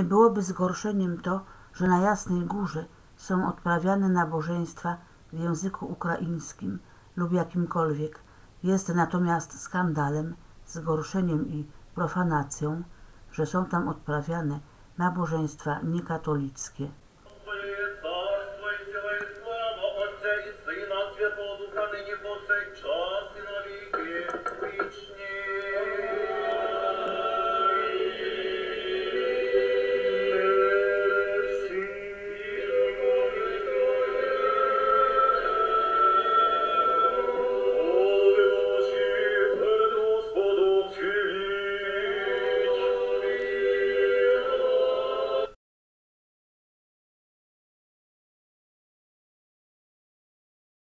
byłoby zgorszeniem to, że na Jasnej Górze są odprawiane nabożeństwa w języku ukraińskim lub jakimkolwiek. Jest natomiast skandalem, zgorszeniem i profanacją, że są tam odprawiane nabożeństwa niekatolickie. Отця і Сина, Святого Духа, нині повсякчас і на віки